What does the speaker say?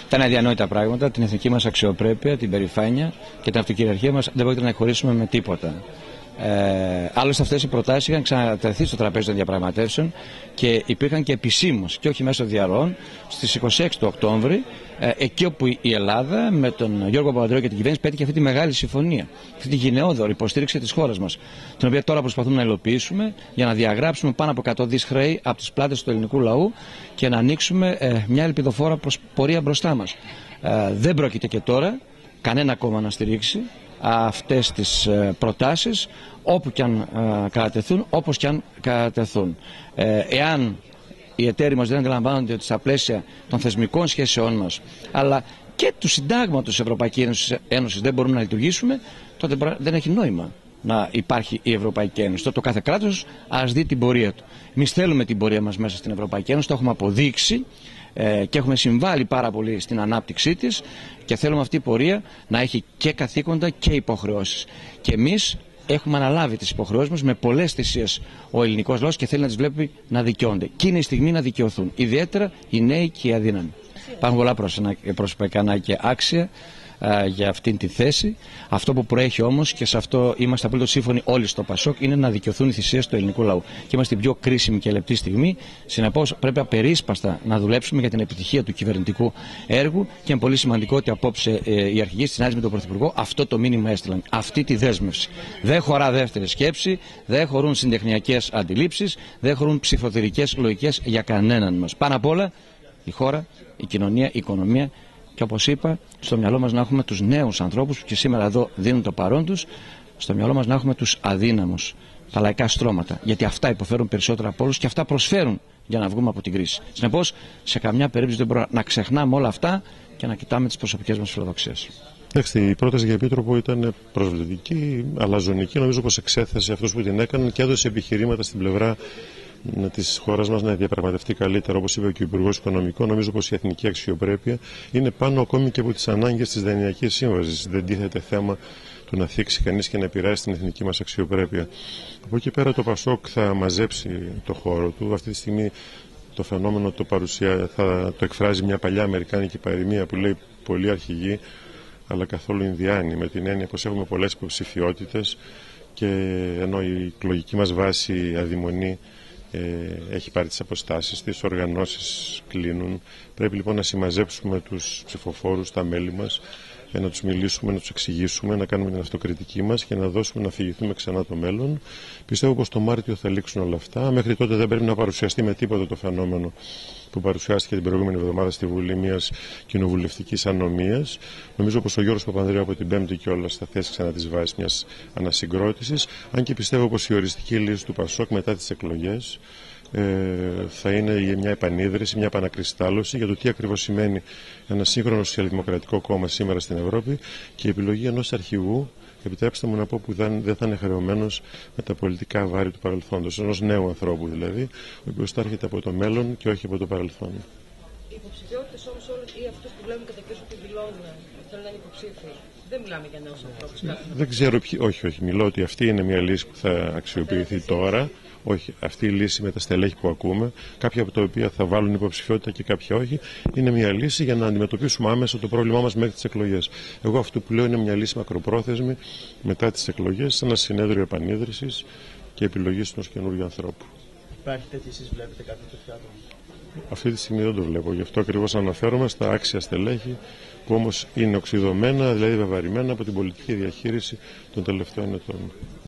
Τα αδιανόητα πράγματα, την εθνική μας αξιοπρέπεια, την περηφάνεια και την αυτοκυριαρχία μας δεν πρόκειται να χωρίσουμε με τίποτα. Άλλωστε αυτές οι προτάσεις είχαν ξανατεθεί στο τραπέζι των διαπραγματεύσεων και υπήρχαν και επισήμως και όχι μέσω διαρροών στις 26 του Οκτώβρη, εκεί όπου η Ελλάδα με τον Γιώργο Παπανδρέου και την κυβέρνηση πέτυχε αυτή τη μεγάλη συμφωνία, αυτή τη γενναιόδορη υποστήριξη της χώρας μας, την οποία τώρα προσπαθούμε να υλοποιήσουμε για να διαγράψουμε πάνω από 100 δις χρέη από τις πλάτες του ελληνικού λαού και να ανοίξουμε μια ελπιδοφόρα πορεία μπροστά μας. Δεν πρόκειται και τώρα κανένα κόμμα να στηρίξει αυτές τις προτάσεις όπου και αν κατατεθούν, όπως και αν κατατεθούν. Εάν οι εταίροι μας δεν αντιλαμβάνονται ότι στα πλαίσια των θεσμικών σχέσεών μας αλλά και του συντάγματος της Ευρωπαϊκής Ένωσης δεν μπορούμε να λειτουργήσουμε, τότε δεν έχει νόημα να υπάρχει η Ευρωπαϊκή Ένωση. Τότε το κάθε κράτος ας δει την πορεία του. Εμείς θέλουμε την πορεία μας μέσα στην Ευρωπαϊκή Ένωση, το έχουμε αποδείξει και έχουμε συμβάλει πάρα πολύ στην ανάπτυξή της και θέλουμε αυτή η πορεία να έχει και καθήκοντα και υποχρεώσεις. Και εμείς έχουμε αναλάβει τις υποχρεώσεις μας με πολλές θυσίες ο ελληνικός λαός και θέλει να τις βλέπει να δικαιώνται. Και είναι η στιγμή να δικαιωθούν, ιδιαίτερα οι νέοι και οι αδύναμοι. Υπάρχουν πολλά πρόσωπα ικανά και άξια για αυτήν τη θέση. Αυτό που προέχει όμως, και σε αυτό είμαστε απολύτως σύμφωνοι όλοι στο ΠΑΣΟΚ, είναι να δικαιωθούν οι θυσίες του ελληνικού λαού. Και είμαστε στην πιο κρίσιμη και λεπτή στιγμή. Συνεπώς, πρέπει απερίσπαστα να δουλέψουμε για την επιτυχία του κυβερνητικού έργου και είναι πολύ σημαντικό ότι απόψε οι αρχηγοί στη συνάντηση με τον Πρωθυπουργό αυτό το μήνυμα έστειλαν. Αυτή τη δέσμευση. Δεν χωρά δεύτερη σκέψη, δεν χωρούν συντεχνιακές αντιλήψεις, δεν χωρούν ψηφοθερικές λογικές για κανέναν μας. Πάνω απ' όλα η χώρα, η κοινωνία, η οικονομία. Και όπως είπα, στο μυαλό μας να έχουμε τους νέους ανθρώπους που και σήμερα εδώ δίνουν το παρόν τους, στο μυαλό μας να έχουμε τους αδύναμους, τα λαϊκά στρώματα. Γιατί αυτά υποφέρουν περισσότερα από όλους και αυτά προσφέρουν για να βγούμε από την κρίση. Συνεπώς, σε καμιά περίπτωση δεν μπορούμε να ξεχνάμε όλα αυτά και να κοιτάμε τις προσωπικές μας φιλοδοξίες. Η πρόταση για επίτροπο ήταν προσβλητική, αλαζονική. Νομίζω πως εξέθεσε αυτούς που την έκαναν και έδωσε επιχειρήματα στην πλευρά της χώρας μας να διαπραγματευτεί καλύτερα, όπως είπε και ο Υπουργός Οικονομικών. Νομίζω πως η εθνική αξιοπρέπεια είναι πάνω ακόμη και από τις ανάγκες της Δανειακής Σύμβασης. Δεν τίθεται θέμα του να θίξει κανείς και να επηρεάσει την εθνική μας αξιοπρέπεια. Από εκεί πέρα το ΠΑΣΟΚ θα μαζέψει το χώρο του. Αυτή τη στιγμή το φαινόμενο θα το εκφράζει μια παλιά αμερικάνικη παροιμία που λέει πολλοί αρχηγοί αλλά καθόλου Ινδιάνοι, με την έννοια πως έχουμε πολλές υποψηφιότητες και ενώ η εκλογική μας βάση αδειμονεί, έχει πάρει τις αποστάσεις, τις οργανώσεις κλείνουν. Πρέπει λοιπόν να συμμαζέψουμε τους ψηφοφόρους, τα μέλη μας, να τους μιλήσουμε, να τους εξηγήσουμε, να κάνουμε την αυτοκριτική μας και να δώσουμε να αφηγηθούμε ξανά το μέλλον. Πιστεύω πως το Μάρτιο θα λήξουν όλα αυτά. Μέχρι τότε δεν πρέπει να παρουσιαστεί με τίποτα το φαινόμενο που παρουσιάστηκε την προηγούμενη εβδομάδα στη Βουλή μιας κοινοβουλευτικής ανομίας. Νομίζω πως ο Γιώργος Παπανδρέου από την Πέμπτη κιόλας θα θέσει ξανά τις βάσεις μιας ανασυγκρότησης. Αν και πιστεύω πως η οριστική λύση του ΠΑΣΟΚ μετά τις εκλογές θα είναι μια επανίδρυση, μια επανακριστάλλωση για το τι ακριβώς σημαίνει ένα σύγχρονο σοσιαλδημοκρατικό κόμμα σήμερα στην Ευρώπη και η επιλογή ενός αρχηγού, επιτρέψτε μου να πω, που δεν θα είναι χρεωμένος με τα πολιτικά βάρη του παρελθόντος, ενός νέου ανθρώπου δηλαδή, ο οποίος θα έρχεται από το μέλλον και όχι από το παρελθόν. Οι υποψηφιότητες όμως όλους ή αυτούς που βλέπουν κατά καιρούς ότι δηλώνουν ότι θέλουν να είναι υποψήφοι, δεν μιλάμε για νέους ανθρώπους. Δεν ξέρω ποιοι, όχι, μιλώ ότι αυτή είναι μια λύση που θα αξιοποιηθεί τώρα. Όχι, αυτή η λύση με τα στελέχη που ακούμε, κάποια από τα οποία θα βάλουν υποψηφιότητα και κάποια όχι, είναι μια λύση για να αντιμετωπίσουμε άμεσα το πρόβλημά μας μέχρι τις εκλογές. Εγώ αυτό που λέω είναι μια λύση μακροπρόθεσμη μετά τις εκλογές, σε ένα συνέδριο επανίδρυσης και επιλογής ενός καινούριου ανθρώπου. Υπάρχει τέτοια, εσείς βλέπετε κάποιο τέτοιο άτομο? Αυτή τη στιγμή δεν το βλέπω, γι' αυτό ακριβώς αναφέρομαι στα άξια στελέχη που όμως είναι οξυδωμένα, δηλαδή βεβαρημένα από την πολιτική διαχείριση των τελευταίων ετών.